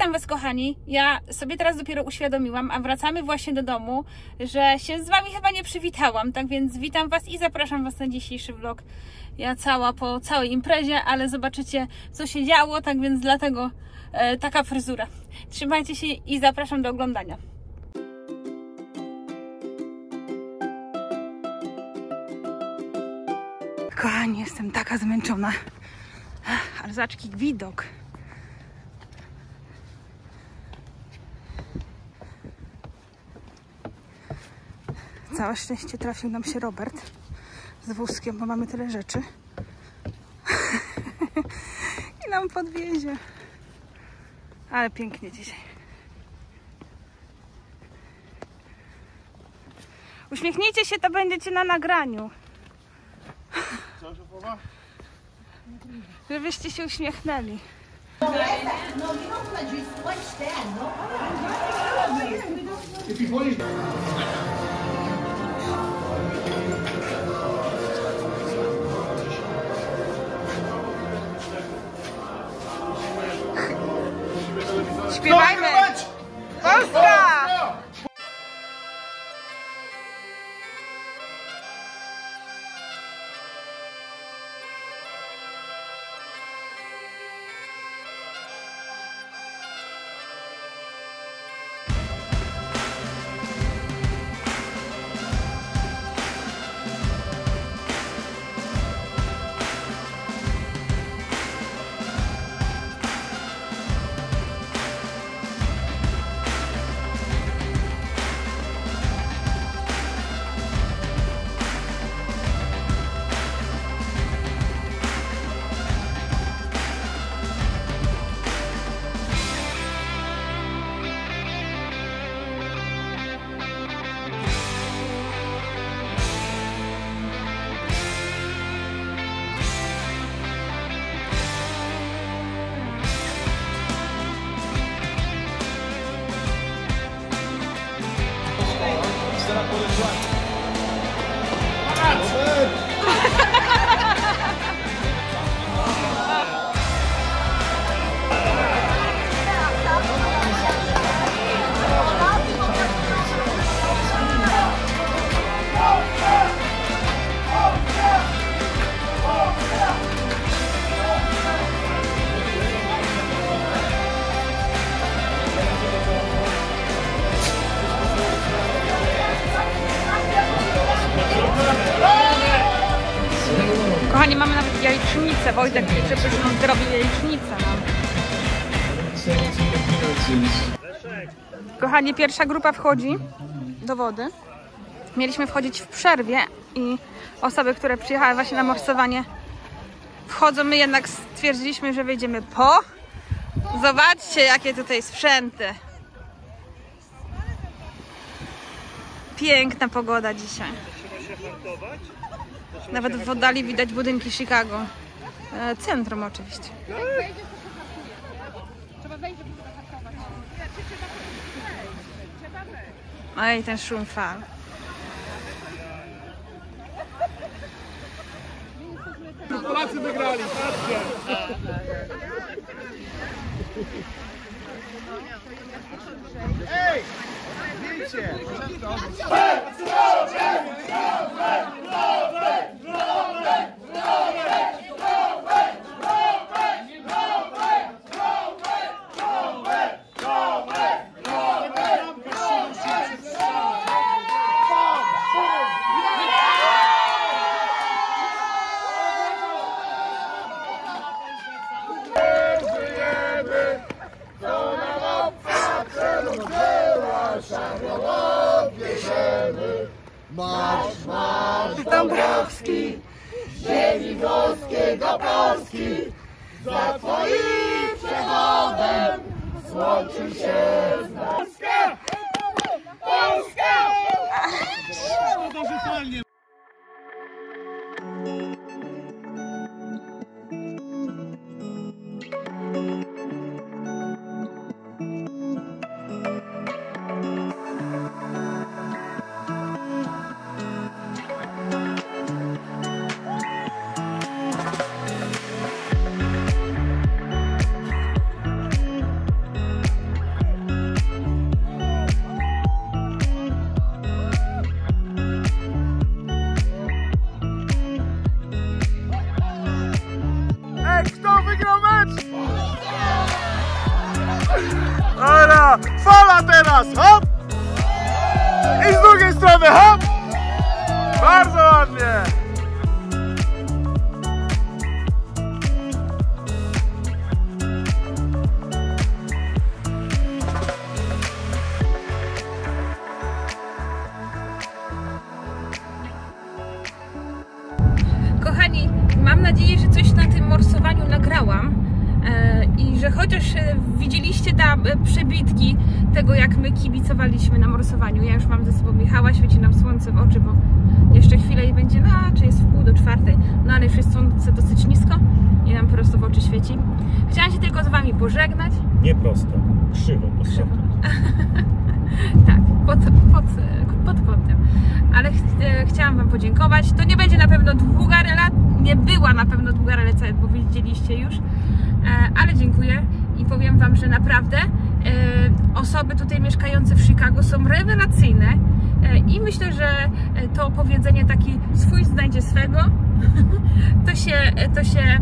Witam Was, kochani. Ja sobie teraz dopiero uświadomiłam, a wracamy właśnie do domu, że się z Wami chyba nie przywitałam. Tak więc witam Was i zapraszam Was na dzisiejszy vlog. Ja cała po całej imprezie, ale zobaczycie, co się działo, tak więc dlatego taka fryzura. Trzymajcie się i zapraszam do oglądania. Kochani, jestem taka zmęczona. Ale zobacz, jaki widok. Całe szczęście trafił nam się Robert z wózkiem, bo mamy tyle rzeczy. I nam podwiezie. Ale pięknie dzisiaj. Uśmiechnijcie się, to będziecie na nagraniu. Co, szefowa? Żebyście się uśmiechnęli. Śpiewajmy! Polska! Kochani, mamy nawet jajecznicę. Wojtek przepyszną zrobił jajecznicę. Kochani, pierwsza grupa wchodzi do wody. Mieliśmy wchodzić w przerwie i osoby, które przyjechały właśnie na morsowanie, wchodzą. My jednak stwierdziliśmy, że wejdziemy po. Zobaczcie, jakie tutaj sprzęty. Piękna pogoda dzisiaj. Nawet w oddali widać budynki Chicago. Centrum oczywiście. Ej, ten szum fal. Polacy wygrali, patrzcie! Ej! Zdjęcie! Marsz, marsz Dąbrowski, ziemi włoskiej do Polski, za twoim przechodem złączył się z Polska! Polska! Uwaga! Fala teraz! Hop! I z drugiej strony, hop! Bardzo ładnie! Kochani, mam nadzieję, że coś na tym morsowaniu nagrałam i że chociaż widzieliście tam przebitki tego, jak my kibicowaliśmy na morsowaniu. Ja już mam ze sobą Michała, świeci nam słońce w oczy, bo jeszcze chwilę i będzie, no czy jest 3:30, no ale już jest słońce dosyć nisko i nam prosto w oczy świeci. Chciałam się tylko z wami pożegnać. Nie prosto, krzywo, Krzywo. Tak, pod kątem. Ale chciałam wam podziękować. To nie będzie na pewno długa relacja, nie była na pewno długa relacja, bo widzieliście już, ale dziękuję i powiem wam, że naprawdę osoby tutaj mieszkające w Chicago są rewelacyjne i myślę, że to powiedzenie taki swój znajdzie swego to się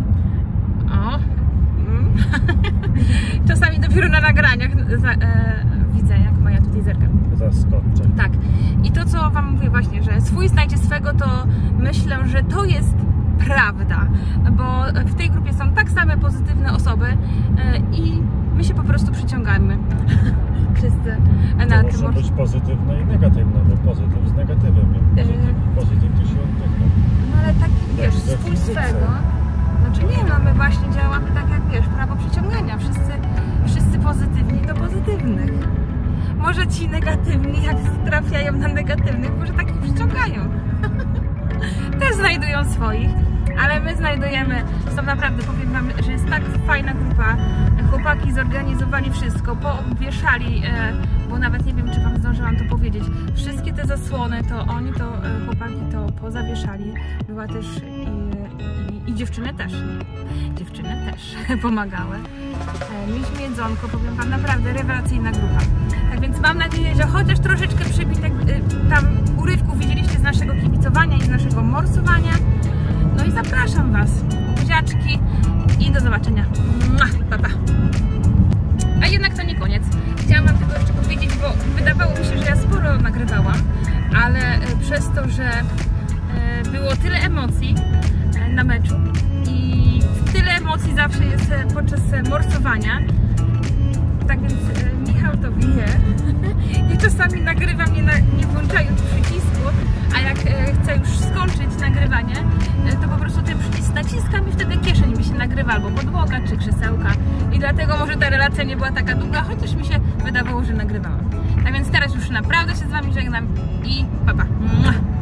czasami dopiero na nagraniach widzę, jak Maja tutaj zerka. Zaskoczę. Tak. I to, co wam mówię właśnie, że swój znajdzie swego, to myślę, że to jest prawda, bo w tej grupie są tak same pozytywne osoby i my się po prostu przyciągamy wszyscy na tym. Może być pozytywne i negatywne, bo pozytyw z negatywem. Pozytyw to się odpycha. No ale tak, wiesz, swój swego. Znaczy nie, no my właśnie działamy tak jak, wiesz, prawo przyciągania. Wszyscy pozytywni do pozytywnych. Może ci negatywni, jak trafiają na negatywnych, może takich przyciągają. Też znajdują swoich, ale my znajdujemy, są naprawdę, powiem wam, że jest tak fajna grupa. Chłopaki zorganizowali wszystko, powieszali, bo nawet nie wiem, czy wam zdążyłam to powiedzieć, wszystkie te zasłony, to oni, to chłopaki to pozawieszali. Była też i dziewczyny też. Dziewczyny też pomagały. Mieliśmy jedzonko, powiem wam, naprawdę rewelacyjna grupa. Tak więc mam nadzieję, że chociaż troszeczkę przebitek tam urywków widzieliście z naszego kibicowania i z naszego morsowania. No i zapraszam was, buziaczki i do zobaczenia. Pa, pa. A jednak to nie koniec. Chciałam wam tylko jeszcze powiedzieć, bo wydawało mi się, że ja sporo nagrywałam, ale przez to, że było tyle emocji na meczu i tyle emocji zawsze jest podczas morsowania, tak więc Michał to wie. Ja czasami nagrywam nie włączając przycisku, a jak chcę już skończyć nagrywanie, to po prostu ten przycisk naciskam i wtedy kieszeń mi się nagrywa, albo podłoga, czy krzesełka. I dlatego może ta relacja nie była taka długa, chociaż mi się wydawało, że nagrywałam. Tak więc teraz już naprawdę się z wami żegnam i pa pa.